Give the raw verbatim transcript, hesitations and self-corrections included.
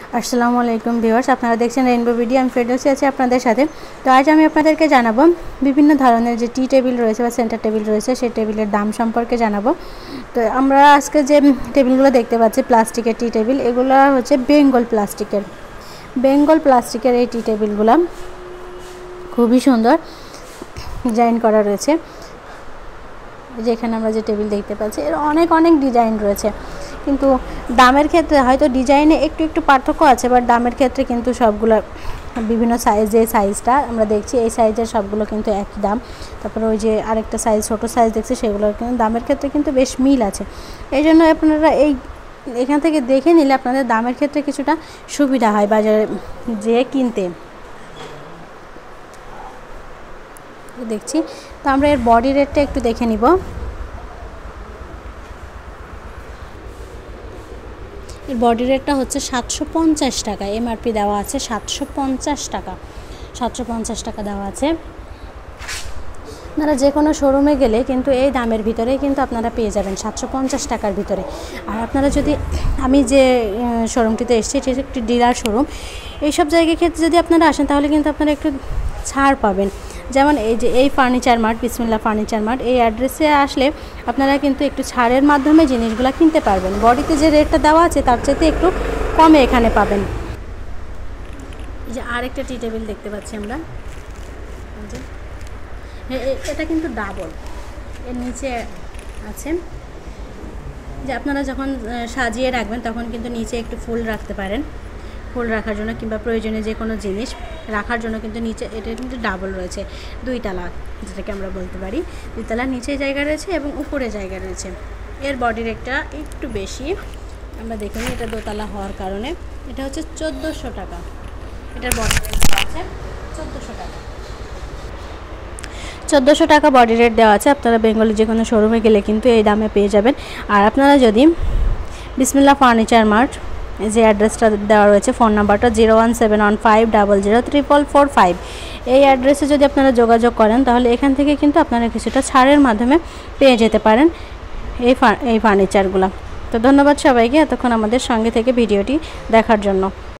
আসসালামু আলাইকুম ভিউয়ার্স, আপনারা দেখছেন রেইনবো ভিডিও। আমি ফেরদৌসী আছি আপনাদের সাথে। তো আজ আমি আপনাদেরকে জানাবো বিভিন্ন ধরনের যে টি টেবিল রয়েছে বা সেন্টার টেবিল রয়েছে সেই টেবিলের দাম সম্পর্কে জানাবো। তো আমরা আজকে যে টেবিলগুলো দেখতে পাচ্ছি প্লাস্টিকের টি টেবিল, এগুলো হচ্ছে বেঙ্গল প্লাস্টিকের বেঙ্গল প্লাস্টিকের এই টি টেবিলগুলো খুবই সুন্দর ডিজাইন করা রয়েছে। যেখানে আমরা যে টেবিল দেখতে পাচ্ছি এর অনেক অনেক ডিজাইন রয়েছে, কিন্তু দামের ক্ষেত্রে হয়তো ডিজাইনে একটু একটু পার্থক্য আছে, বাট দামের ক্ষেত্রে কিন্তু সবগুলো বিভিন্ন সাইজ, যে সাইজটা আমরা দেখছি এই সাইজের সবগুলো কিন্তু একই দাম। তারপরে ওই যে আরেকটা সাইজ ছোটো সাইজ দেখছি সেগুলোর কিন্তু দামের ক্ষেত্রে কিন্তু বেশ মিল আছে। এই জন্য আপনারা এই এখান থেকে দেখে নিলে আপনাদের দামের ক্ষেত্রে কিছুটা সুবিধা হয় বাজারে যেয়ে কিনতে। দেখছি তো আমরা এর বডি রেটটা একটু দেখে নিব। এর বডি রেটটা হচ্ছে সাতশো পঞ্চাশ টাকা, এমআরপি দেওয়া আছে সাতশো পঞ্চাশ টাকা সাতশো পঞ্চাশ টাকা দেওয়া আছে। আপনারা যে কোনো শোরুমে গেলে কিন্তু এই দামের ভিতরেই কিন্তু আপনারা পেয়ে যাবেন, সাতশো পঞ্চাশ টাকার ভিতরে। আর আপনারা যদি, আমি যে শোরুমটিতে এসেছি সেটি একটি ডিলার শোরুম, এইসব জায়গার ক্ষেত্রে যদি আপনারা আসেন তাহলে কিন্তু আপনারা একটু ছাড় পাবেন। যেমন এই যে এই furniture mart, Bismillah furniture mart, এই অ্যাড্রেসে আসলে আপনারা কিন্তু একটু ছাড়ের মাধ্যমে জিনিসগুলো কিনতে পারবেন। বডিতে যে রেটটা দেওয়া আছে তার চাইতে একটু কমে এখানে পাবেন। এই যে আরেকটা টি টেবিল দেখতে পাচ্ছি আমরা, এটা কিন্তু ডাবল, এর নিচে আছে যে আপনারা যখন সাজিয়ে রাখবেন তখন কিন্তু নিচে একটু ফুল রাখতে পারেন, ফুল রাখার জন্য কিংবা প্রয়োজনীয় যে কোনো জিনিস রাখার জন্য কিন্তু নিচে এটা কিন্তু ডাবল রয়েছে, দুই তালা যেটাকে আমরা বলতে পারি। দুই তালার নিচে জায়গা রয়েছে এবং উপরে জায়গা রয়েছে। এর বডি রেটটা একটু বেশি, আমরা দেখিনি এটা দোতলা হওয়ার কারণে। এটা হচ্ছে চোদ্দোশো টাকা, এটার বডি রেট দেওয়া আছে চোদ্দোশো টাকা চোদ্দোশো টাকা বডি রেট দেওয়া আছে। আপনারা বেঙ্গলি যে কোনো শোরুমে গেলে কিন্তু এই দামে পেয়ে যাবেন। আর আপনারা যদি বিসমিল্লাহ ফার্নিচার মার্ট যে অ্যাড্রেসটা দেওয়া রয়েছে, ফোন নাম্বারটা zero one seven one five double zero triple four five, এই অ্যাড্রেসে যদি আপনারা যোগাযোগ করেন তাহলে এখান থেকে কিন্তু আপনারা কিছুটা ছাড়ের মাধ্যমে পেয়ে যেতে পারেন এই এই ফার্নিচারগুলো। তো ধন্যবাদ সবাইকে এতক্ষণ আমাদের সঙ্গে থেকে ভিডিওটি দেখার জন্য।